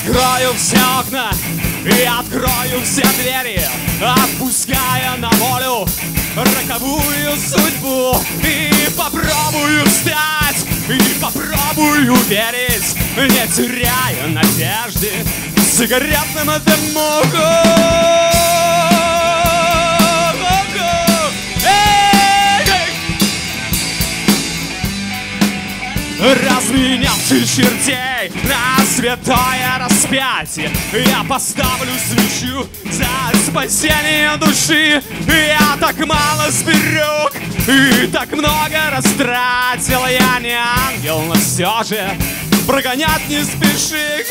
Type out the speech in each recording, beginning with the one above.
открою все окна и открою все двери, отпуская на волю роковую судьбу. И попробую встать, и попробую верить, не теряя надежды в сигаретном дыму. Разменявший чертей на святое распятие, я поставлю свечу за спасение души. Я так мало сберег и так много растратил. Я не ангел, но все же прогонять не спеши.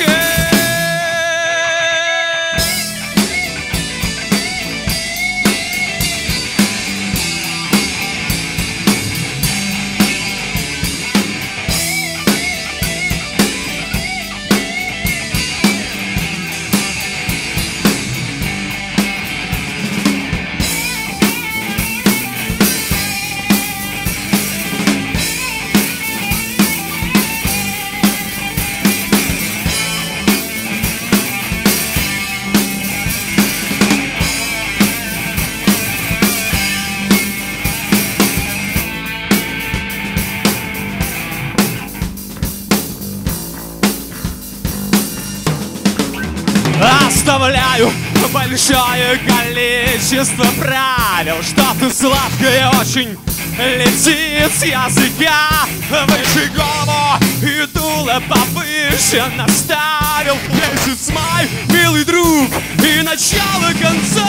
Оставляю большое количество правил. Что-то сладкое очень летит с языка. Выше голову и дуло повыше наставил. Месяц май, милый друг, и начало конца.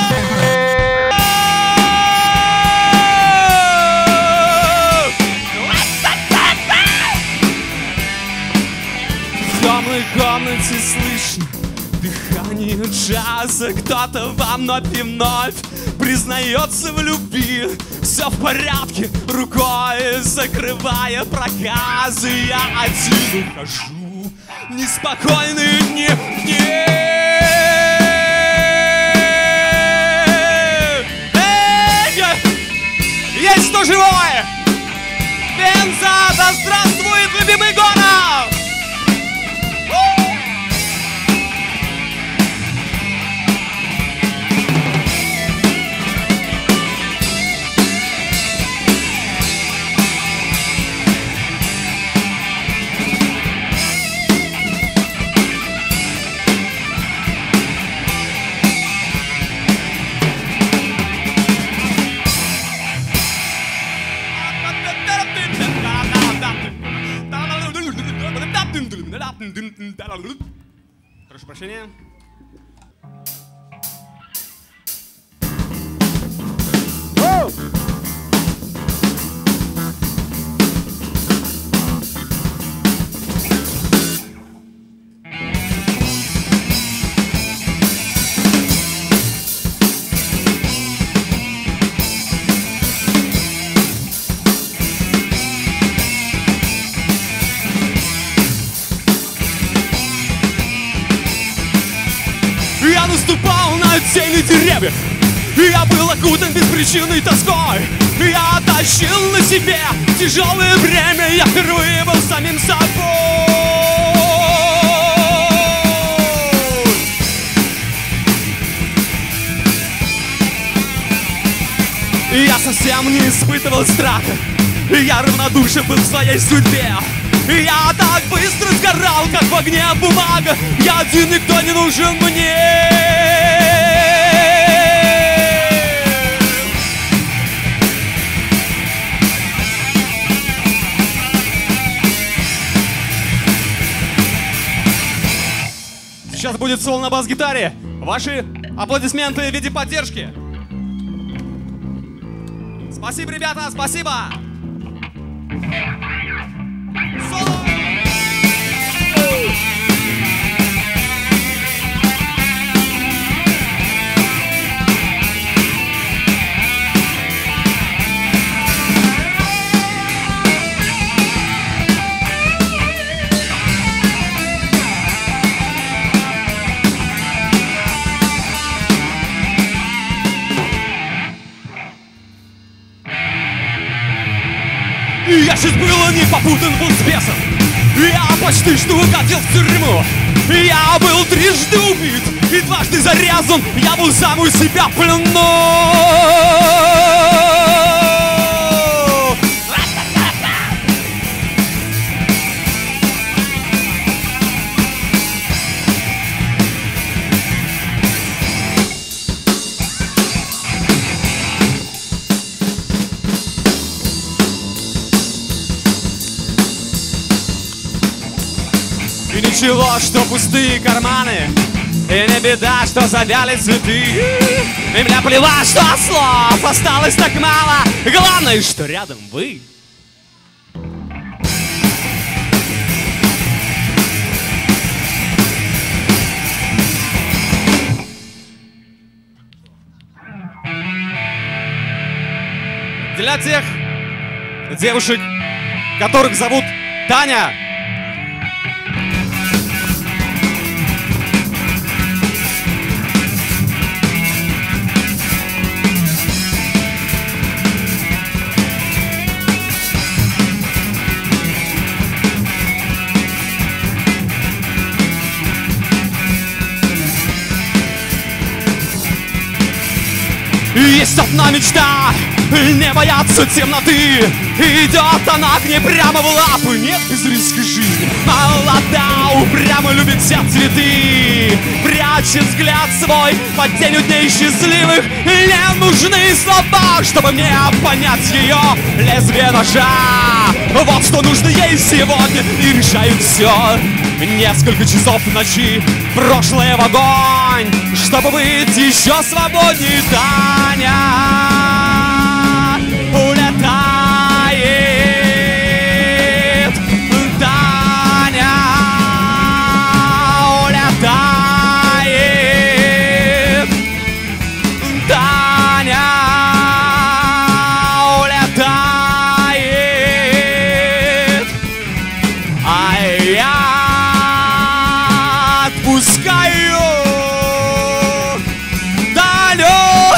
В темной комнате слышно дыхание джаза. Кто-то вновь и вновь признается в любви. Все в порядке, рукой закрывая проказы. Я один ухожу, неспокойные дни. Есть кто живое? Пенза, да здравствует любимый город! Прошу прощения. Я наступал на тени деревьев, я был окутан беспричинной тоской. Я тащил на себе тяжелое бремя, я впервые был самим собой. Я совсем не испытывал страха, я равнодушен был в своей судьбе. Я так быстро сгорал, как в огне бумага. Я один, никто не нужен мне. Сейчас будет соло на бас-гитаре. Ваши аплодисменты в виде поддержки. Спасибо, ребята, спасибо. Соло! Я чуть было не попутан был с бесом. Я почти что угодил в тюрьму. Я был трижды убит и дважды зарезан. Я был сам у себя в плену. И ничего, что пустые карманы, и не беда, что завяли цветы. И мне плевать, что слов осталось так мало. Главное, что рядом вы. Для тех девушек, которых зовут Таня. Есть одна мечта, не бояться темноты. Идет она к ней прямо в лапы. Нет без риска жизни. Молода, упрямо любит все цветы. Прячет взгляд свой под тенью дней счастливых. Не нужны слова, чтобы мне понять ее лезвие ножа. Вот что нужно ей сегодня, и решает все. Несколько часов ночи, прошлое в огонь, чтобы быть еще свободнее. Таня улетает, Таня улетает, Таня улетает, а я отпускаю Таню.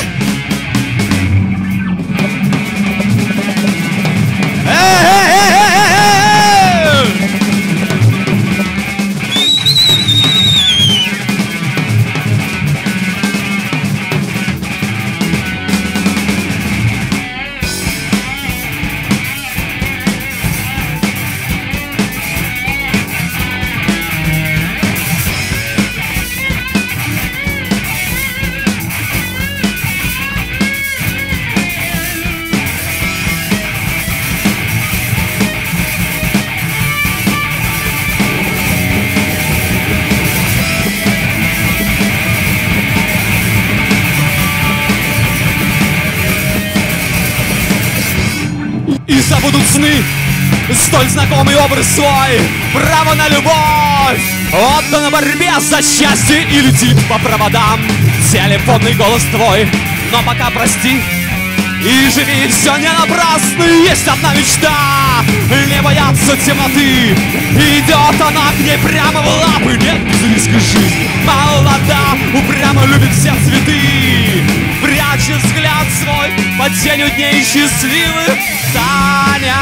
И забудут сны, столь знакомый образ свой. Право на любовь, отдано борьбе за счастье. И летит по проводам телефонный голос твой. Но пока прости и живи, все не напрасно. Есть одна мечта, не бояться темноты. Идет она к ней прямо в лапы. Нет без риска жизни. Молода, упрямо любит все цветы. Прячет взгляд свой под тенью дней счастливых. Таня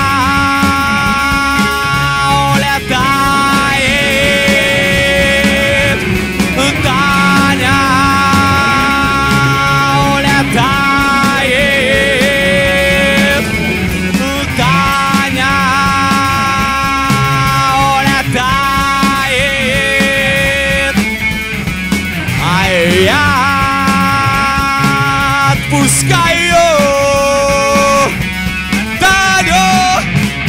улетает, Таня улетает, Таня улетает, а я отпускаю Таню.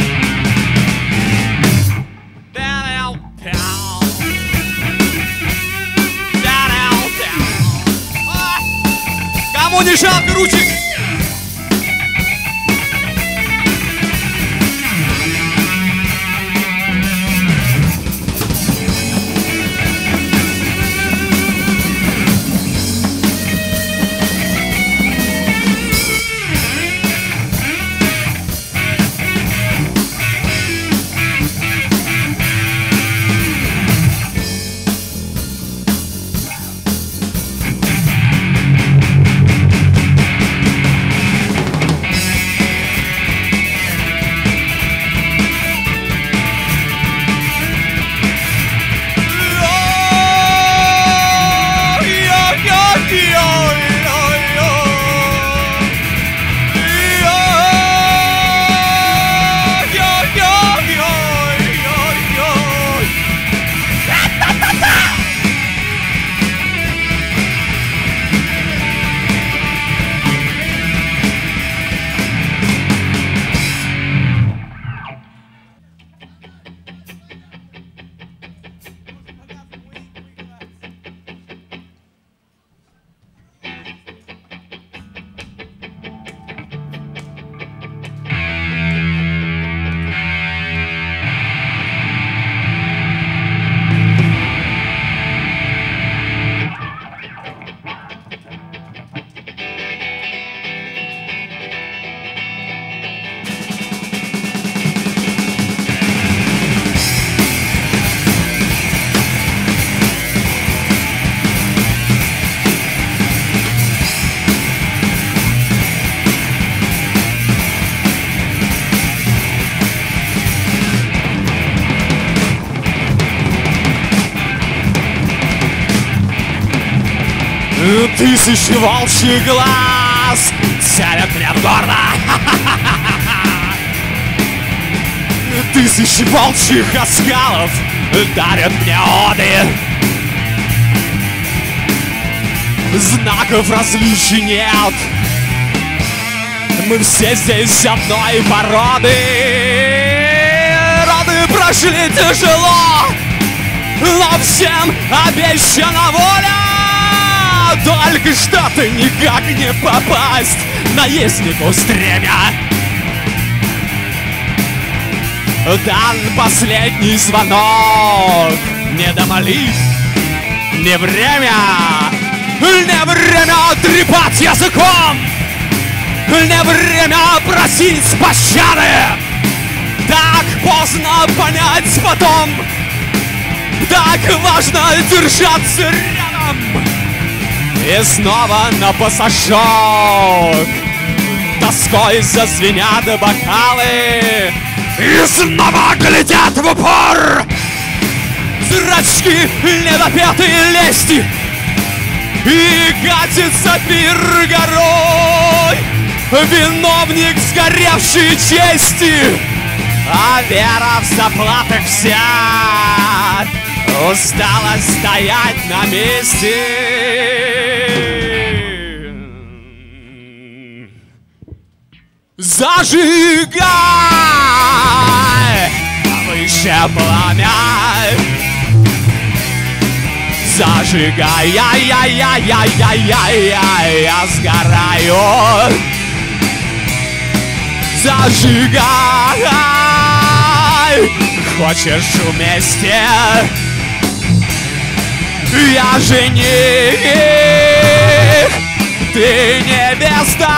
Тысячи волчьих глаз целят мне в горло. Тысячи волчьих оскалов дарят мне оды. Знаков различий нет. Мы все здесь одной породы. Роды прошли тяжело, но всем обещана воля. Только что-то никак не попасть наезднику стремя. Дан последний звонок. Не до молитв, не время. Не время трепать языком. Не время просить пощады. Так поздно понять потом. Так важно держаться рядом. И снова на пассажок тоской зазвенят бокалы. И снова глядят в упор зрачки недопетые лести. И катится пир горой, виновник сгоревшей чести. А вера в заплатах вся устала стоять на месте. Зажигай выше пламя. Зажигай, я сгораю. Зажигай, хочешь вместе? Я жених, ты невеста.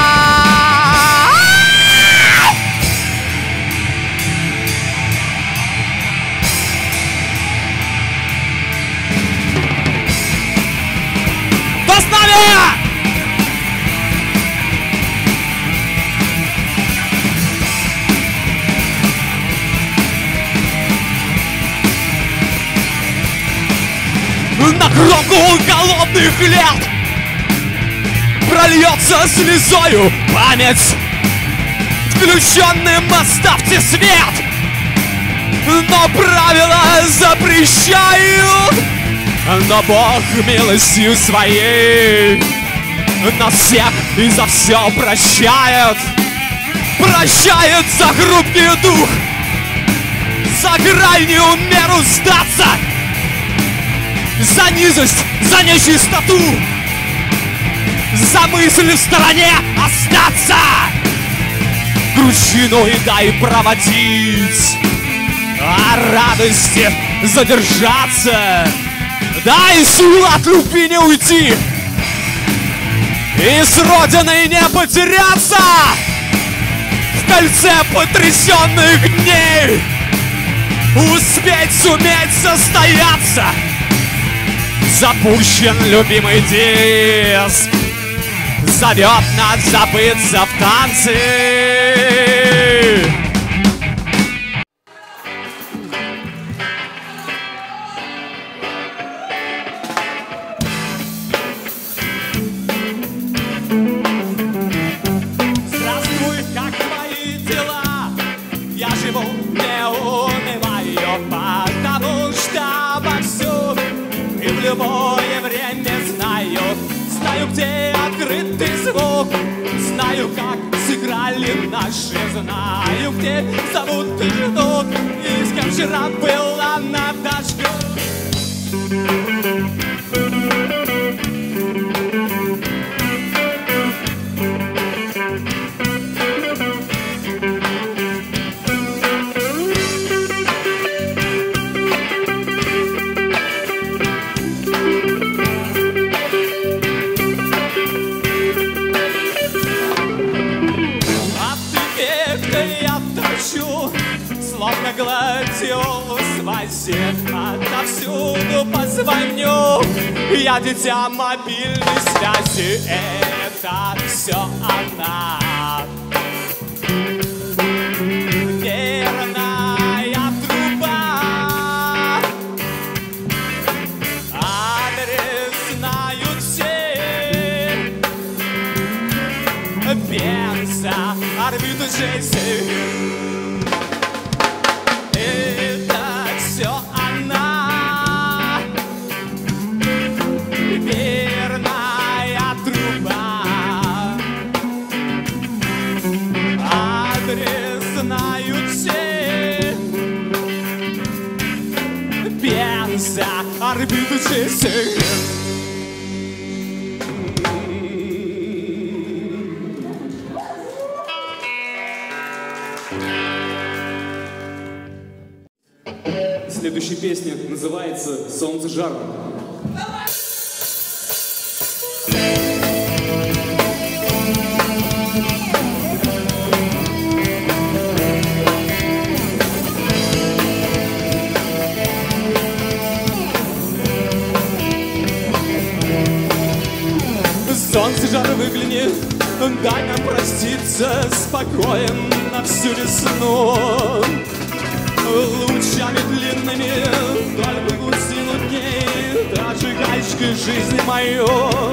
На кромку голодных лет прольется слезою память. Включенным оставьте свет, но правила запрещают. Но Бог милостью своей нас всех и за все прощает. Прощает за хрупкий дух, за крайнюю меру сдаться, за низость, за нечистоту, за мысль в стороне остаться. Кручину и дай проводить, а радости задержаться. Дай сил от любви не уйти и с родиной не потеряться. В кольце потрясенных дней успеть суметь состояться. Запущен любимый диск, зовет нас забыться в танце. Здравствуй, как твои дела? Я живу, не унываю, потому что вовсю и в любое время знаю, где открытый звук, знаю, как сыграли наши, знаю, где зовут и ждут, и с кем вчера была на дачке. Словно гладиолус возе, отовсюду позвоню. Я дитя мобильной связи, это все она. Верная труба, адрес знают все. за орбиту Джейси. Это все она, верная труба. Адрес знают все, за орбиту Джейси. Следующая песня называется «Солнце жарко». Солнце жарко выгляни, дай нам проститься спокоен на всю весну. Лучами длинными только глубину дней дожигающей жизни мою.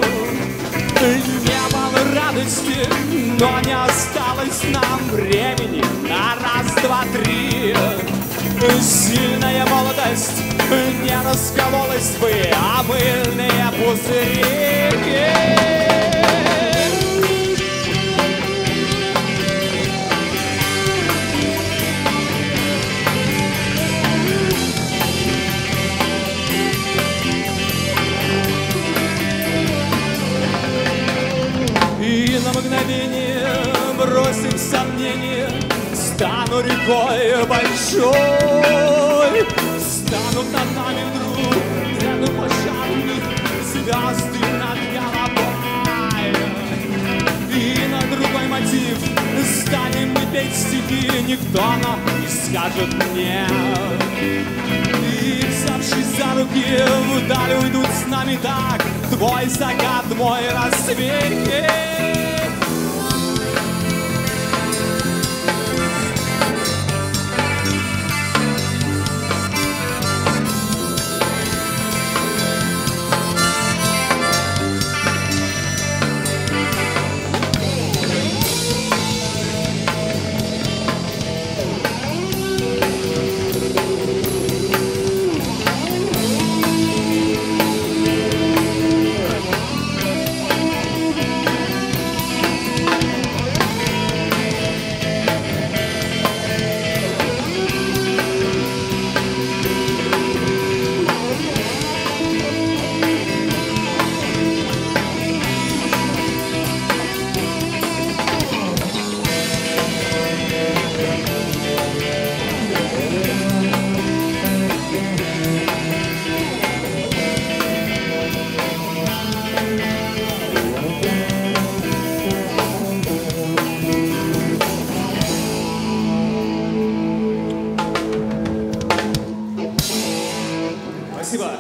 Немало радости, но не осталось нам времени на раз, два, три. Сильная молодость не раскололась бы, а мыльные пузыри. И на мгновение бросив сомнения, стану рекой большой. Станут над нами вдруг ряду пожарных звезды над головой. И на другой мотив станем мы петь стихи, никто нам не скажет нет. И взявшись за руки вдаль уйдут с нами так, твой закат, мой рассвет. Спасибо.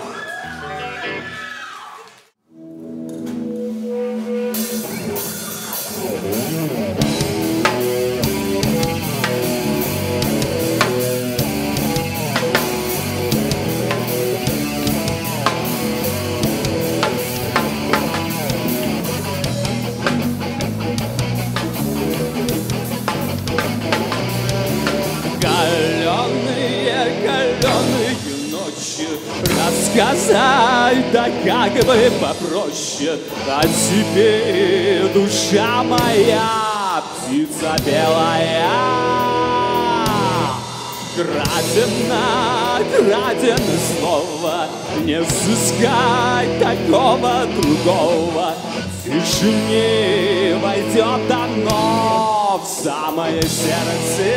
Рассказать, да как бы попроще, а тебе, душа моя, птица белая. Краден снова, не сыскать такого другого. В тишине войдет оно в самое сердце.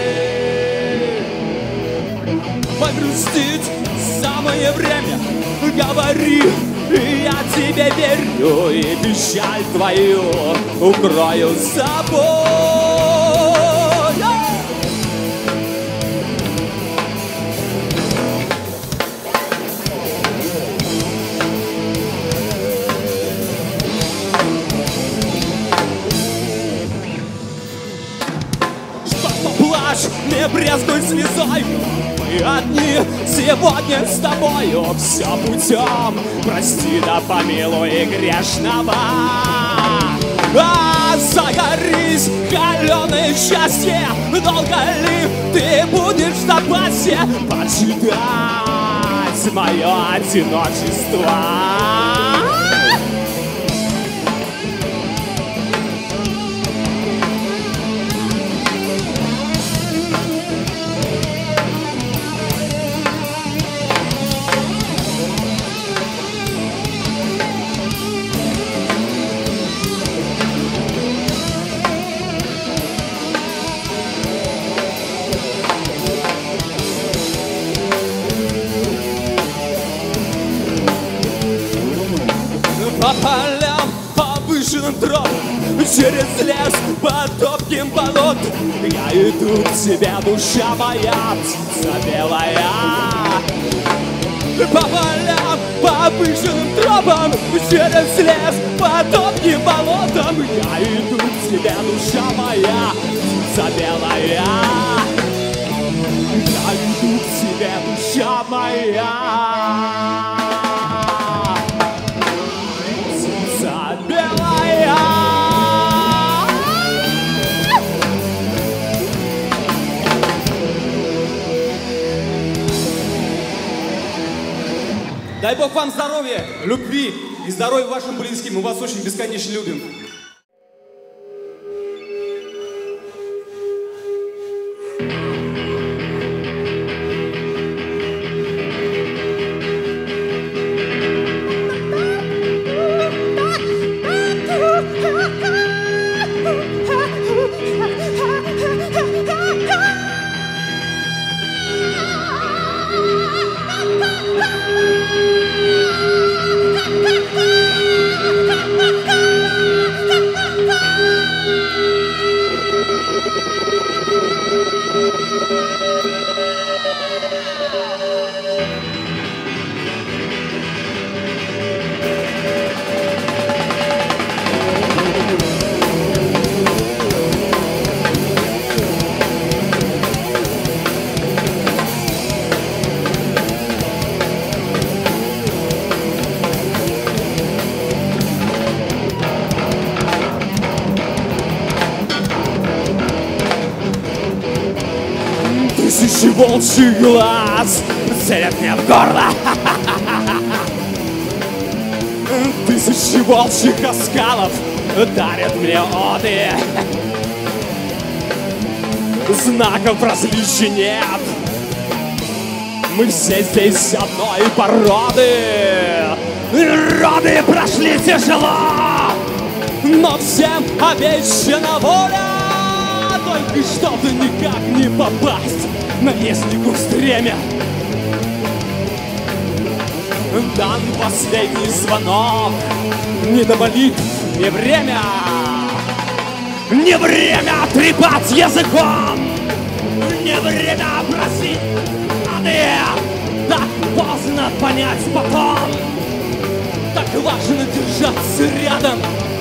Погрустить самое время, говори, я тебе верю, и печаль твою укрою с собой. Плачь, не брезгуй слезой, мы одни сегодня с тобою. Все путем, прости да помилуй грешного. Загорись, холеное счастье, долго ли ты будешь в запасе почитать мое одиночество? По полям, повышенным тропам, через лес, по топким болотам я иду к тебе, душа моя, птица белая. По полям, повышенным тропам, через лес, по топким болотам я иду к тебе, душа моя, птица белая. Я иду к тебе, душа моя. Дай Бог вам здоровья, любви и здоровья вашим близким. Мы вас очень бесконечно любим. Тысячи волчьих глаз целят мне в горло. Тысячи волчьих оскалов дарят мне оды. Знаков различия нет. Мы все здесь одной породы. Роды прошли тяжело, но всем обещана воля. Только что-то никак не попасть на лестнику в стремя. Дан последний звонок. Не до молитв, не время. Не время трепать языком. Не время просить рады. Так поздно понять потом. Так важно держаться рядом.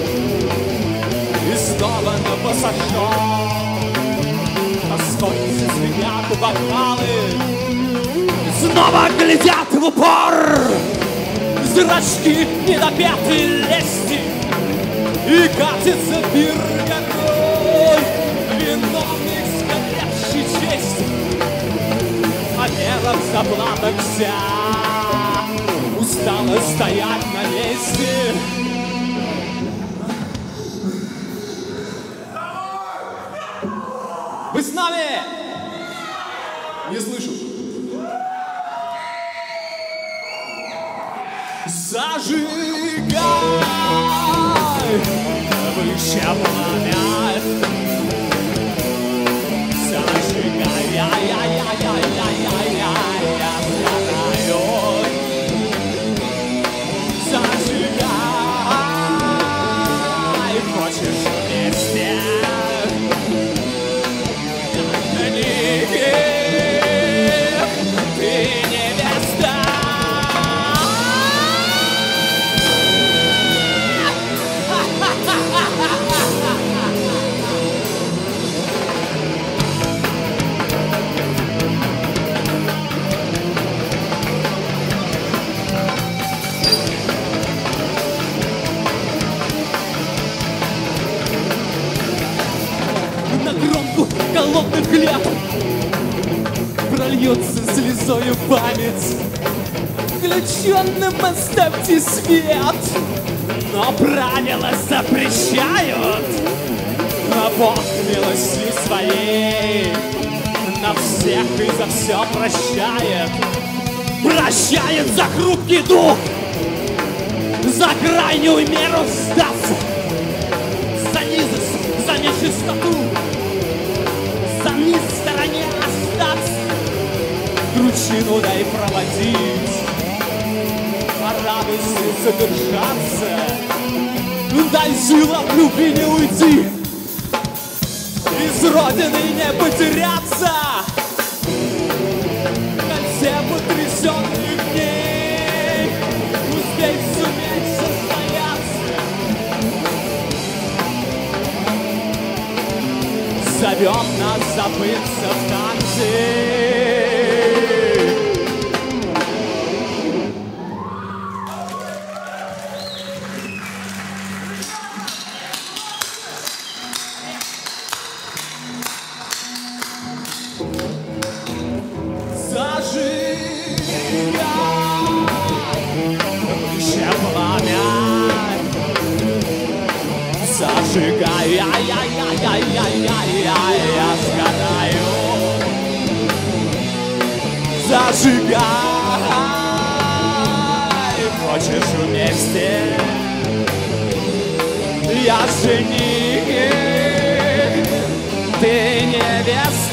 И снова на пассажир. Сколько звенят бокалы, снова глядят в упор. Зрачки недопятой лести. И катится пир горой. Виновник сгоревшей чести. А вера в заплатах вся устала стоять на месте. Вы с нами? Не слышу. Зажигай выше пламя. Зажигай, я сгораю. Зажигай, хочешь вместе? Ты невеста. дорогу голодных лет. Прольется слезою память, включенным оставьте свет. Но правила запрещают, а Бог милостью своей на всех и за все прощает. Прощает за хрупкий дух, за крайнюю меру сдаться, за низость, за нечистоту, за низ в стороне остаться. Кручину дай проводить, а радости задержаться. Дай силам любви не уйти, из родины не потеряться. На все потрясенных дней успей суметь состояться. Зовет нас забыться в танце. Зажигай, я сгораю. Зажигай, хочешь вместе? Я жених, ты невеста.